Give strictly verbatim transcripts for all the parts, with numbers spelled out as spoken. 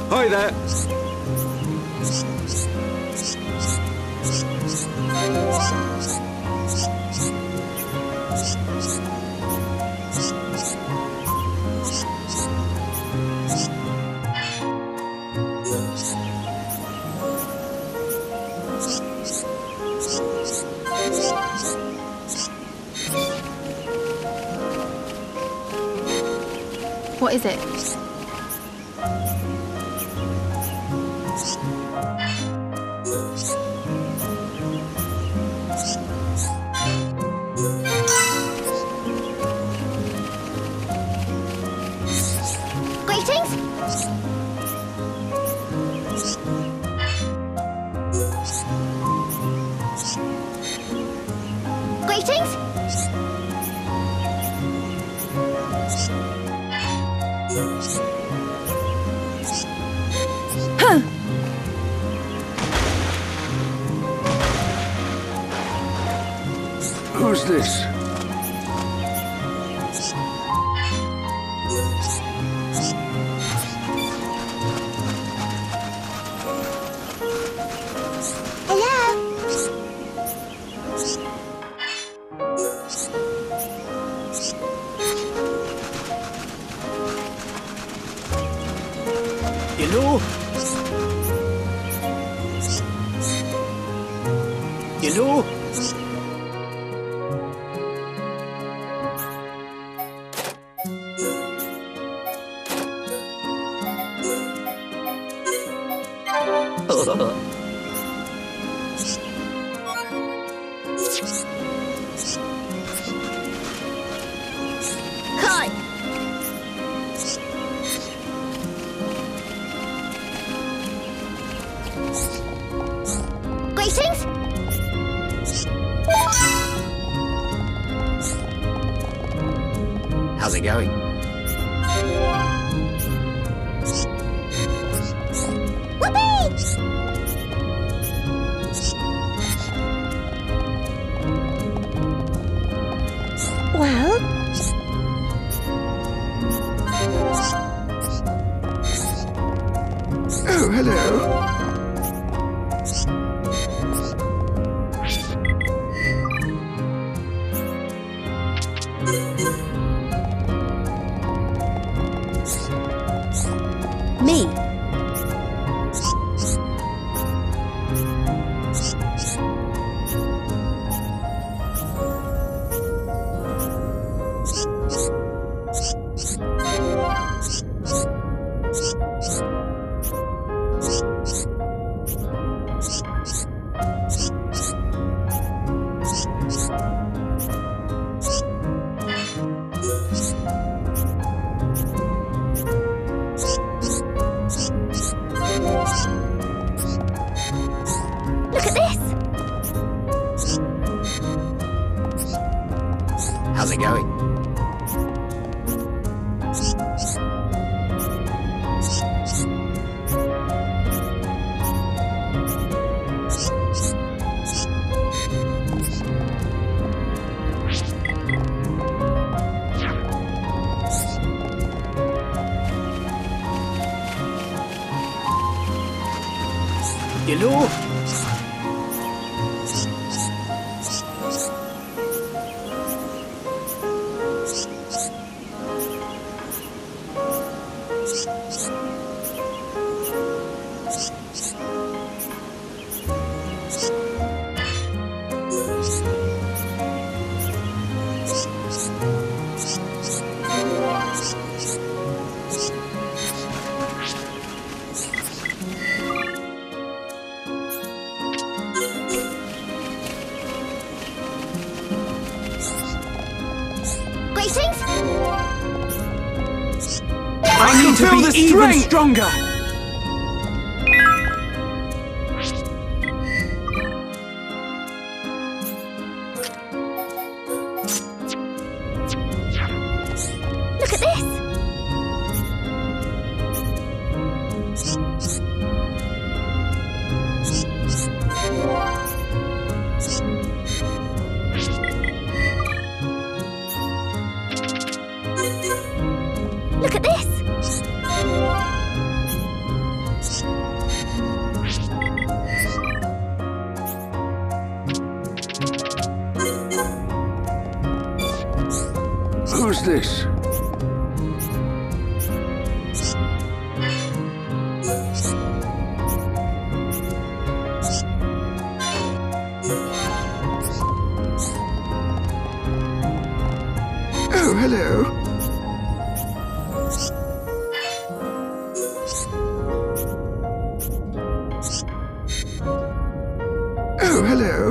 Hi there. What is it? Greetings. Greetings. Huh. Who's this? Hello? Hello? Hi. Greetings. How's it going? Whoopee! Well, Oh, hello. me. Look at this. How's it going? Hello? Greetings. I need to feel be the even strength. stronger! Look at this. Look at this. Who's this? Oh, hello. Oh, hello.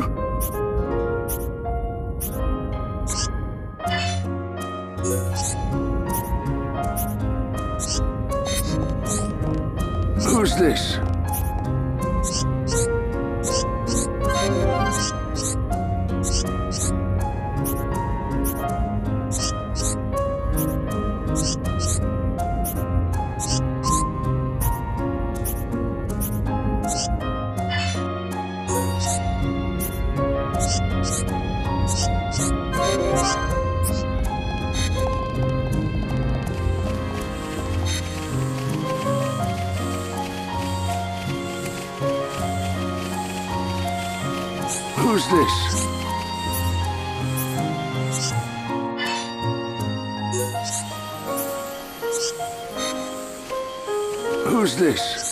Who's this? Who's this? Who's this?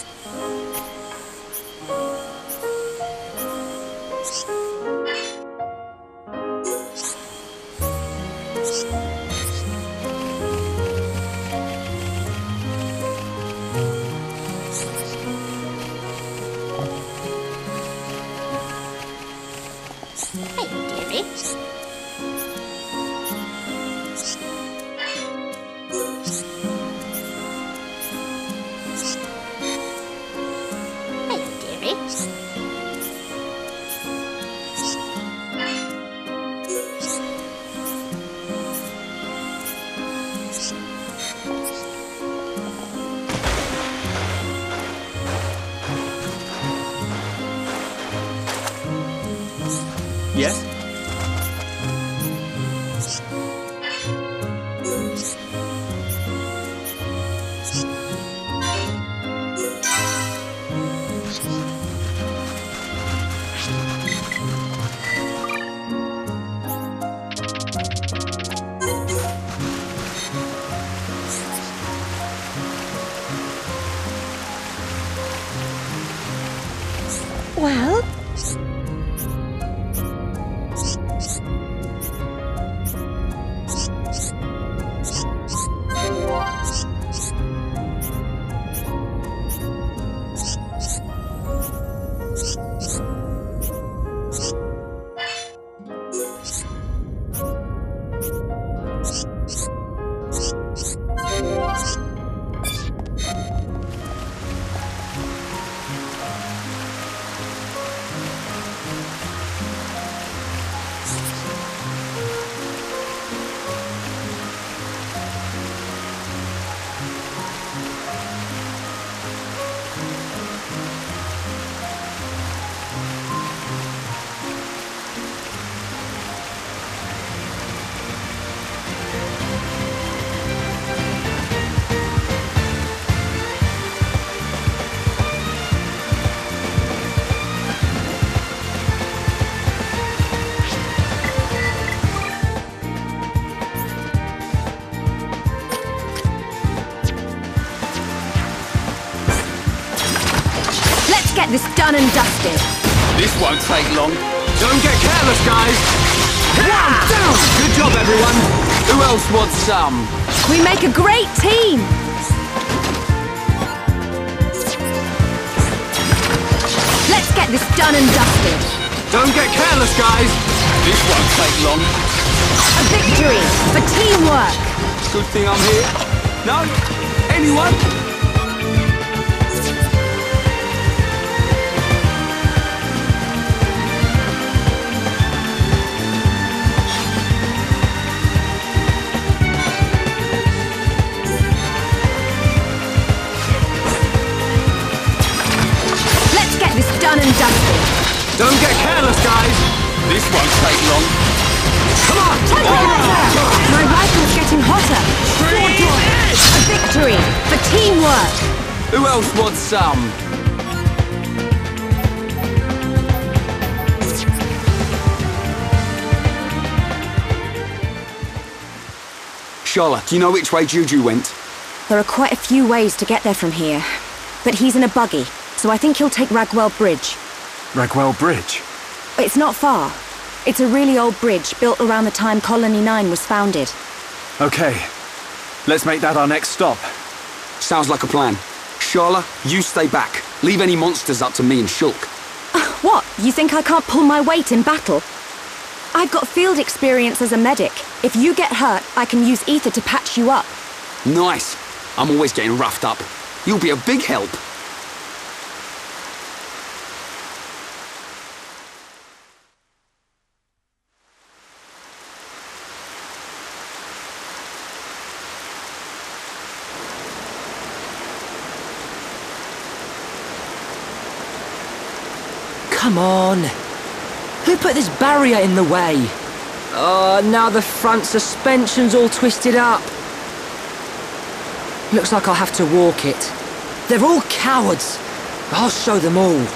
Yes? Well, get this done and dusted. This won't take long. Don't get careless, guys! One down! Good job, everyone! Who else wants some? We make a great team. Let's get this done and dusted. Don't get careless, guys! This won't take long. A victory for teamwork. Good thing I'm here. No? Anyone? Done and dusted. Don't get careless, guys! This won't take long. Come on! Oh! My rifle's getting hotter. A victory for teamwork. Who else wants some? Charlotte, do you know which way Juju went? There are quite a few ways to get there from here. But he's in a buggy, so I think he'll take Ragwell Bridge. Ragwell Bridge? It's not far. It's a really old bridge built around the time Colony nine was founded. Okay. Let's make that our next stop. Sounds like a plan. Charlotte, you stay back. Leave any monsters up to me and Shulk. What? You think I can't pull my weight in battle? I've got field experience as a medic. If you get hurt, I can use ether to patch you up. Nice. I'm always getting roughed up. You'll be a big help. Come on. Who put this barrier in the way? Oh, now the front suspension's all twisted up. Looks like I'll have to walk it. They're all cowards. I'll show them all.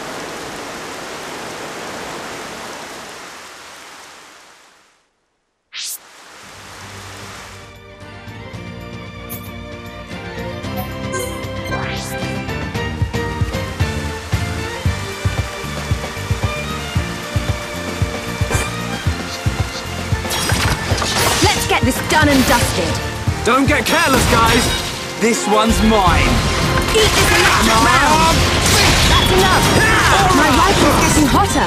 Get this done and dusted. Don't get careless, guys. This one's mine. Eat this electric round. That's enough. My rifle's getting hotter.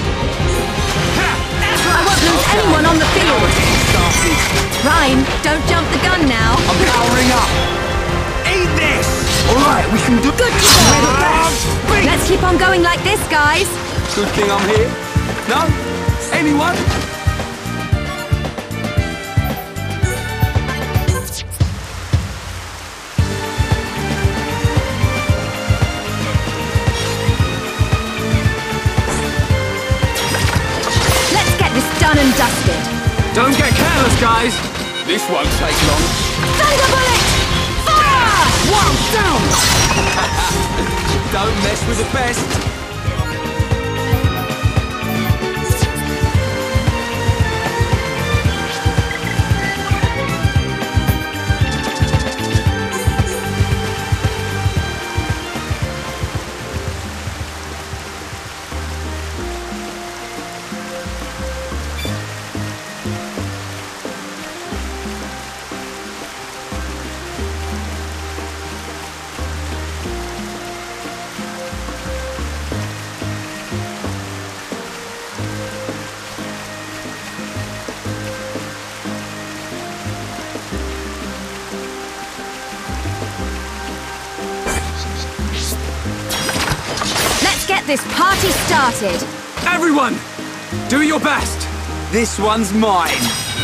I won't lose anyone on the field. Ryan, don't jump the gun now. I'm powering up. Eat this. All right, we can do. Good to go. Let's keep on going like this, guys. Good thing I'm here. No? Anyone? Done and dusted. Don't get careless, guys. This won't take long. Thunder bullet! Fire! One down! Don't mess with the best. This party started. Everyone, do your best. This one's mine.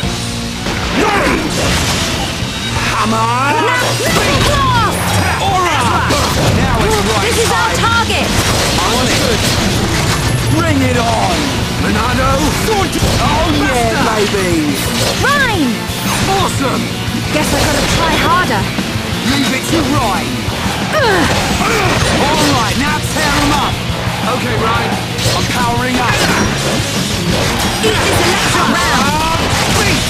Hammer! Blast! Aura! Now it's right. This is time. our target. I want it. Bring it on. Monado. Oh yeah, baby. Ryan! Awesome. Guess I gotta try harder. Leave it to Ryan. All right, now tear him up. Okay, Ryan, I'm powering up. Eat this electric round. Beat!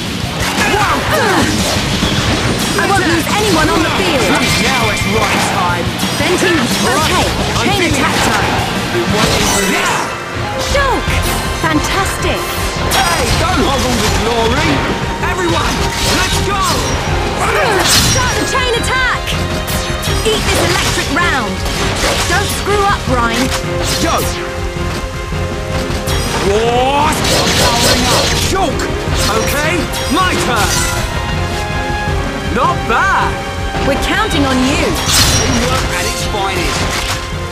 I won't lose anyone on the field. Now it's right time. Venting. Okay, chain attack time. Been waiting for this. Shulk! Fantastic. Hey, don't hoggle the glory. Everyone, let's go. Start the chain attack. Eat this electric round. Don't screw up, Ryan. Go! What? I'm powering up. Shulk! Okay, my turn. Not bad. We're counting on you. Teamwork at its finest.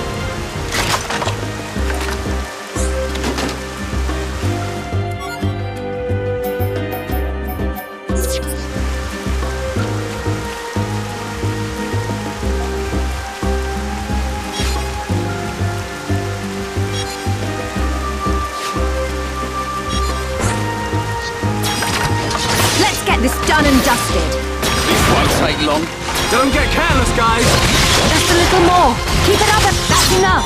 This done and dusted. This won't take long. Don't get careless, guys. Just a little more. Keep it up. That's enough.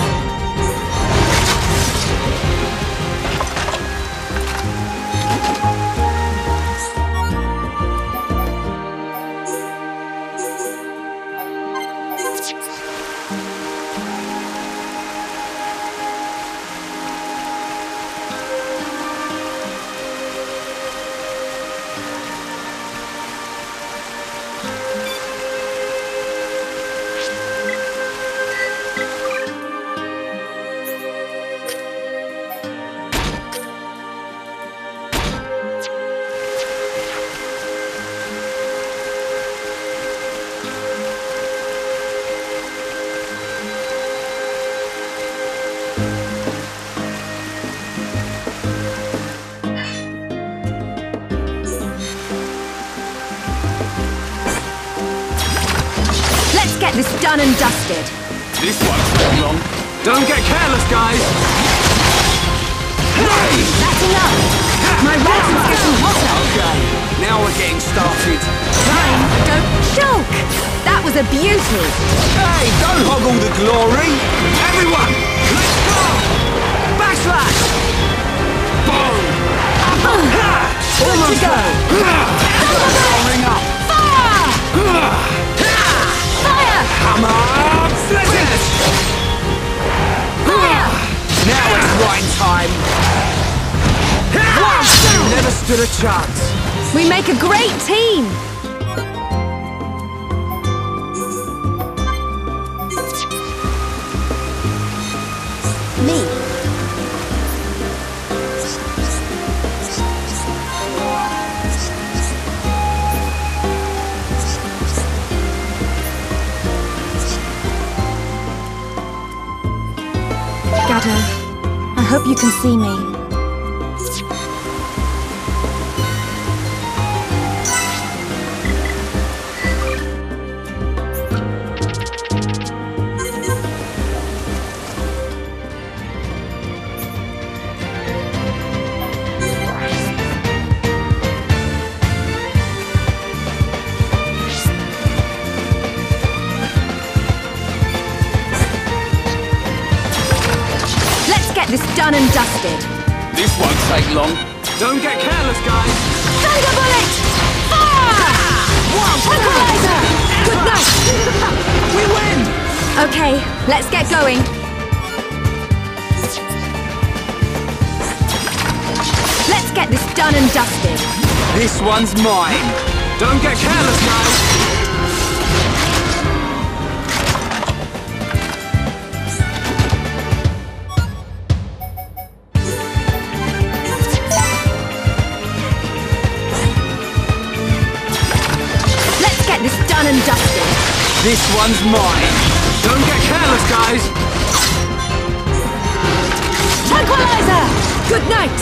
get this done and dusted. This won't take long. Don't get careless, guys! Hey! That's enough! My writing's getting hotter! Okay, now we're getting started. Ryan, don't choke! That was a beauty! Hey, don't hog all the glory! Everyone, let's go! Backslash! Boom! Good to go! Ring up! Fire! Fire! Come on! Finish! Fire! Now it's right time! You never stood a chance! We make a great team! Me. Gaddo, I hope you can see me. This done and dusted. This won't take long. Don't get careless, guys! Thunder bullet! Fire! Tranquilizer! Good night! We win! Okay, let's get going. Let's get this done and dusted. This one's mine. Don't get careless, guys! And dusted. This one's mine. Don't get careless, guys. Tranquilizer! Good night.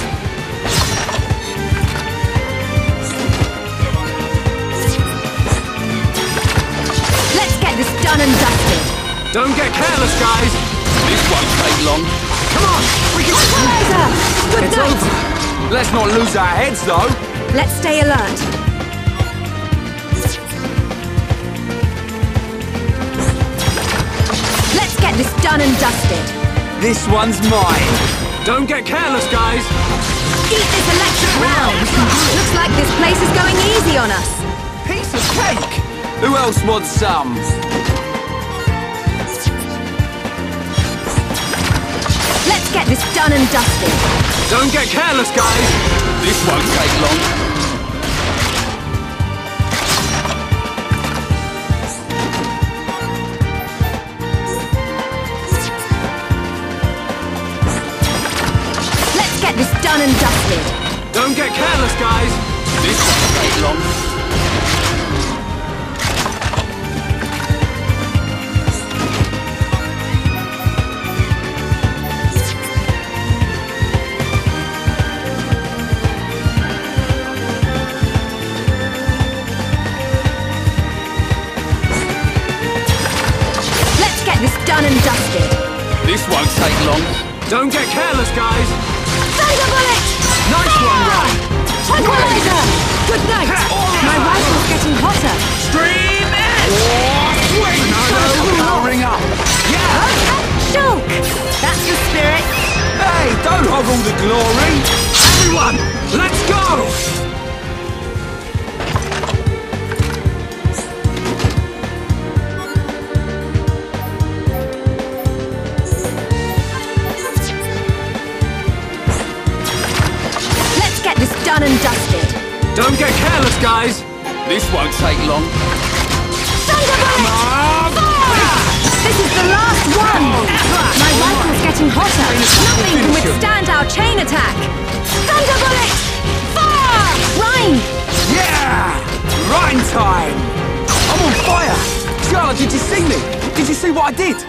Let's get this done and dusted. Don't get careless, guys. This won't take long. Come on, we can. Tranquilizer! Good it's night. Over. Let's not lose our heads, though. Let's stay alert. Get this done and dusted. This one's mine. Don't get careless, guys. Eat this electric round. Looks like this place is going easy on us. Piece of cake. Who else wants some? Let's get this done and dusted. Don't get careless, guys. This won't take long. This done and dusted. Don't get careless, guys. This won't take long. Let's get this done and dusted. This won't take long. Don't get careless, guys. Thunder bullet! Nice Fire! one, Ray! Tranquilizer! Good night! My rifle's getting hotter. Stream it! Oh, sweet! No, no, powering up. Yeah! Choke! That's the spirit. Hey, don't hog all the glory! Everyone, let's go! Done and dusted. Don't get careless, guys. This won't take long. Thunder bullet! Fire! This is the last one. My rifle's getting hotter. Nothing can withstand our chain attack. Thunder bullet! Fire! Rhyme! Yeah! Rhyme time! I'm on fire! Charlotte, did you see me? Did you see what I did?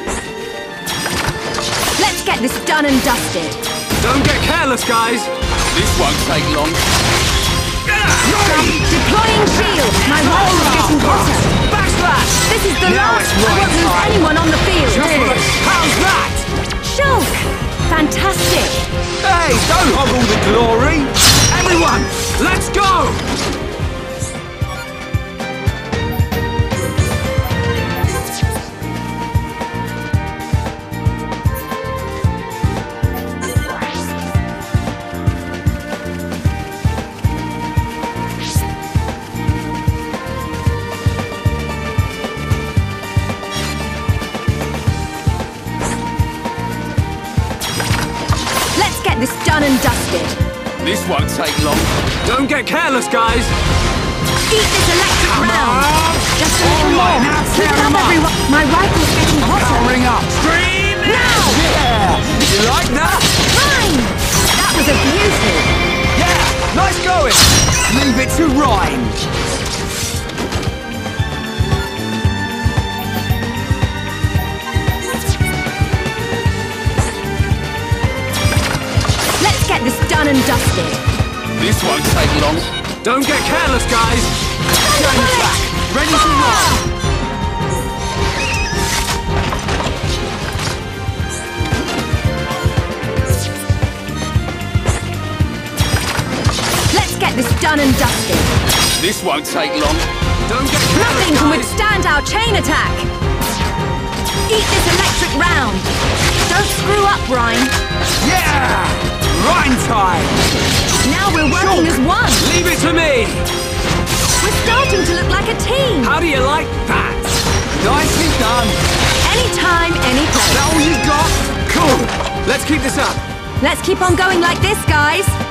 Let's get this done and dusted. Don't get careless, guys. This won't take long. Deploying shield. My rifle's getting hotter. Backslash! This is the Now last. it's I won't right lose time. anyone on the field. Cheers! How's that? Shulk. Fantastic. Hey, don't hog all the glory! Everyone, let's go! This done and dusted. This won't take long. Don't get careless, guys. Eat this electric Come round. on. Just a All little right, more. now Keep tear it 'em up, up. everyone. My rifle's getting hotter. Powering up. Scream! Now! Yeah! You like that? Rhyme! That was a beauty. Yeah! Nice going! Leave it to Rhyme. Let's get this done and dusted. This won't take long. Don't get careless, guys. Thunderbolt! back. Ready to rock. Let's get this done and dusted. This won't take long. Don't get careless, Nothing can guys. withstand our chain attack. Eat this electric round. Don't screw up, Rhyme. Yeah! Rhyme time! Now we're working as one. Leave it to me! We're starting to look like a team. How do you like that? Nicely done! Anytime, any Is place. that all you've got? Cool! Let's keep this up! Let's keep on going like this, guys.